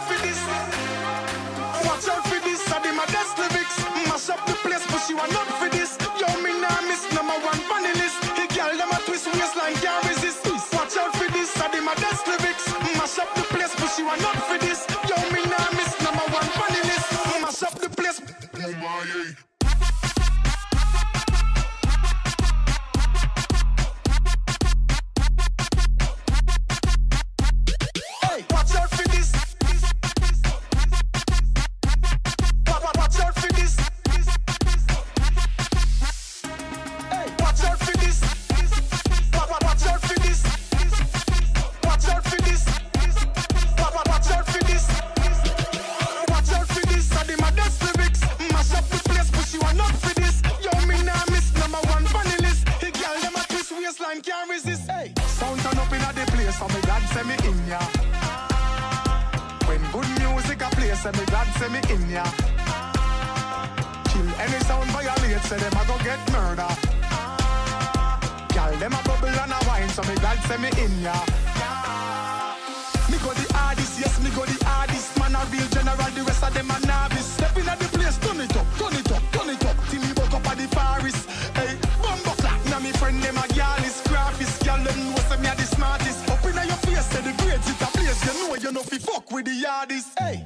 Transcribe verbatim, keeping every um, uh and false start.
out for this. Watch out for this. I did my best lyrics. Mash up the place, but she want up for this. Yo, me nah miss number one funny list. He girl them a twist waistline can't resist. Watch out for this. I did my best lyrics. Mash up the place, but she want up for this. Yo, me nah miss number one funny list. Mash up the place. Oh my. Can't resist, hey. Sound turn up in a the place, so me glad say me in ya. When good music a play, say me glad say me in ya. Kill any sound violate, say them a go get murder. Girl, them a bubble and a wine, so me glad say me in ya. Me go the hardest, yes, me go the hardest. Man a real general, the rest of them a novice. Step in at the place, turn it up, turn it up, turn it up. Till me buck up at the forest. Hey, bumbo clap, now me friend them a girl is graphist. Girl, them know say me a the smartest. Up in your face, say the grades it a place. You know you know fi fuck with the hardest. Hey,